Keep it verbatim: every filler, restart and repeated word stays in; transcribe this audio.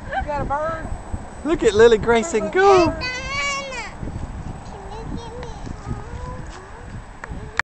You got a bird? Look at Lily Grayson go.